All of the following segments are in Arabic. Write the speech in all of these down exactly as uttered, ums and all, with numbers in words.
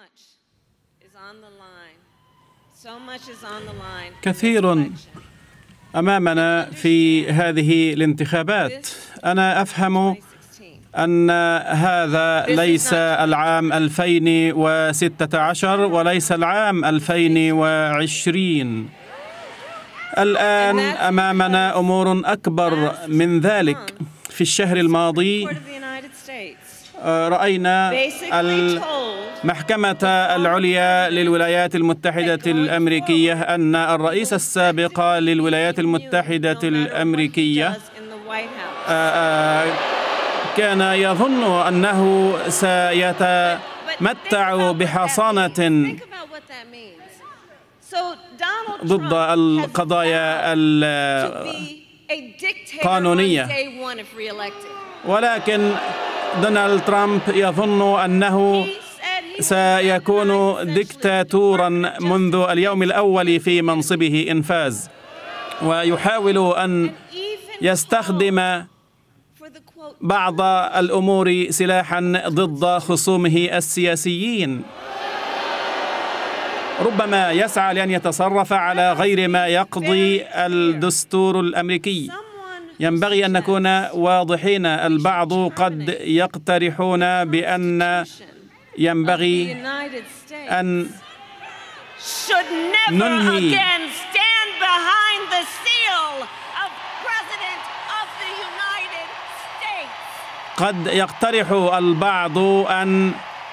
كثير أمامنا في هذه الانتخابات. أنا أفهم أن هذا ليس العام ألفين وستة عشر وليس العام ألفين وعشرين. الآن أمامنا أمور أكبر من ذلك. في الشهر الماضي رأينا المحكمة العليا للولايات المتحدة الأمريكية أن الرئيس السابق للولايات المتحدة الأمريكية كان يظن أنه سيتمتع بحصانة ضد القضايا القانونية، ولكن دونالد ترامب يظن أنه سيكون ديكتاتورا منذ اليوم الأول في منصبه إن فاز، ويحاول أن يستخدم بعض الأمور سلاحا ضد خصومه السياسيين. ربما يسعى لأن يتصرف على غير ما يقضي الدستور الأمريكي. ينبغي أن نكون واضحين. البعض قد يقترحون بأن ينبغي أن ننهي قد يقترح البعض أن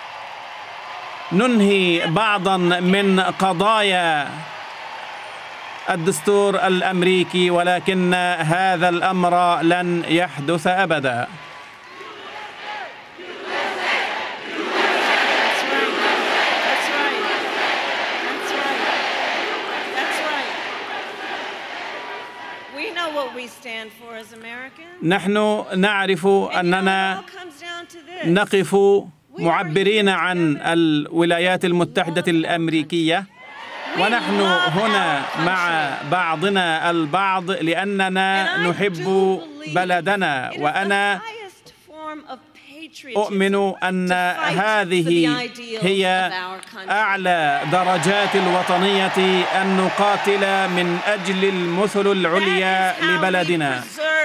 ننهي بعضا من قضايا الدستور الأمريكي، ولكن هذا الأمر لن يحدث أبدا. نحن نعرف أننا نقف معبرين عن الولايات المتحدة الأمريكية، ونحن هنا مع بعضنا البعض لأننا نحب بلدنا. وأنا أؤمن أن هذه هي أعلى درجات الوطنية، أن نقاتل من أجل المثل العليا لبلدنا.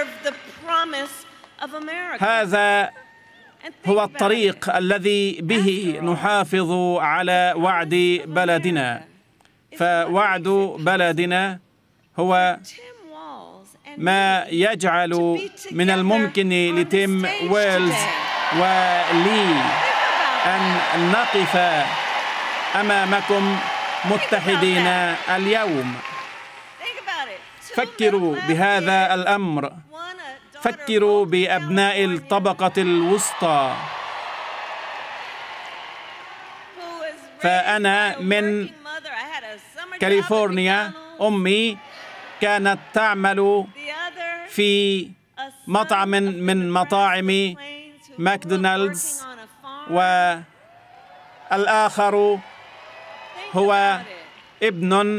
هذا هو الطريق الذي به نحافظ على وعد بلدنا. فوعد بلدنا هو ما يجعل من الممكن لتيم ويلز ولي أن نقف أمامكم متحدين اليوم. فكروا بهذا الأمر. فكروا بأبناء الطبقة الوسطى. فأنا من كاليفورنيا. أمي كانت تعمل في مطعم من مطاعم ماكدونالدز، والآخر هو ابن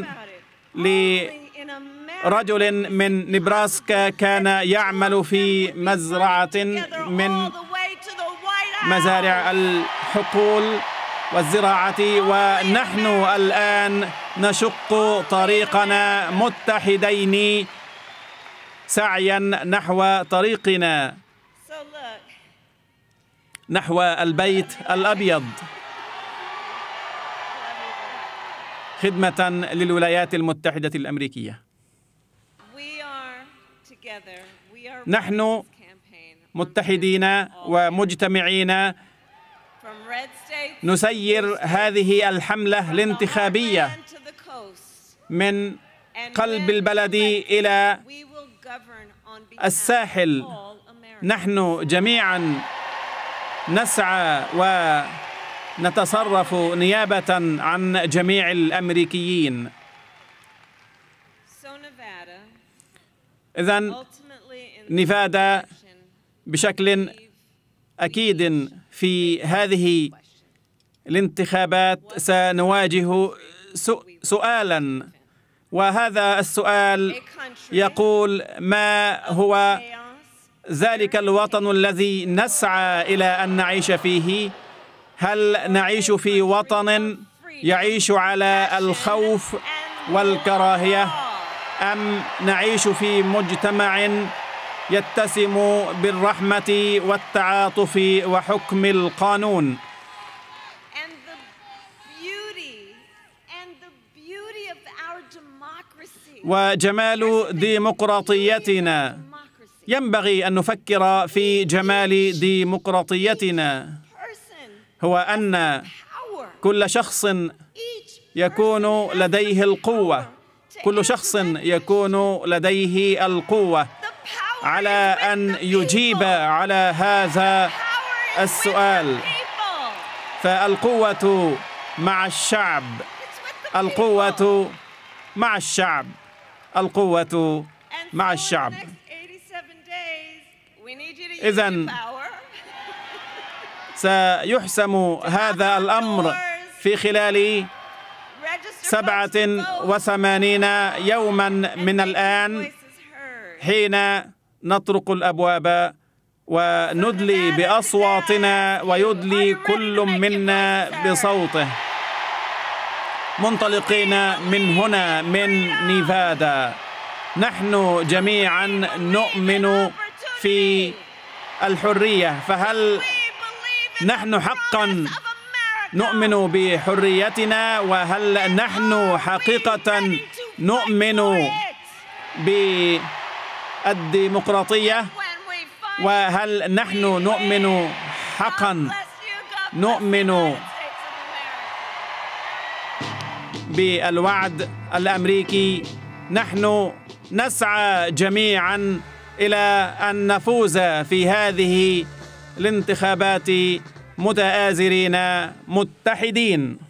لرجل من نبراسكا كان يعمل في مزرعة من مزارع الحقول والزراعة، ونحن الآن نشق طريقنا متحدين سعيا نحو طريقنا، نحو البيت الأبيض، خدمة للولايات المتحدة الأمريكية. نحن متحدين ومجتمعين نسير هذه الحملة الانتخابية من قلب البلد إلى الساحل. نحن جميعا نسعى ونتصرف نيابة عن جميع الأمريكيين. إذن نيفادا بشكل أكيد في هذه الانتخابات سنواجه سؤالا، وهذا السؤال يقول: ما هو ذلك الوطن الذي نسعى إلى أن نعيش فيه؟ هل نعيش في وطن يعيش على الخوف والكراهية، أم نعيش في مجتمع يتسم بالرحمة والتعاطف وحكم القانون؟ وجمال ديمقراطيتنا، ينبغي أن نفكر في جمال ديمقراطيتنا، هو أن كل شخص يكون لديه القوة، كل شخص يكون لديه القوة على أن يجيب على هذا السؤال. فالقوة مع الشعب، القوة مع الشعب، القوة مع الشعب. إذن سيحسم هذا الأمر في خلال سبعة وثمانين يوما من الآن، حين نطرق الأبواب وندلي بأصواتنا ويدلي كل منا بصوته، منطلقين من هنا من نيفادا. نحن جميعا نؤمن في الحرية، فهل نحن حقا نؤمن بحريتنا؟ وهل نحن حقيقة نؤمن بالديمقراطية؟ وهل نحن نؤمن حقا نؤمن بالوعد الأمريكي؟ نحن نسعى جميعا إلى أن نفوز في هذه الانتخابات متآزرين متحدين.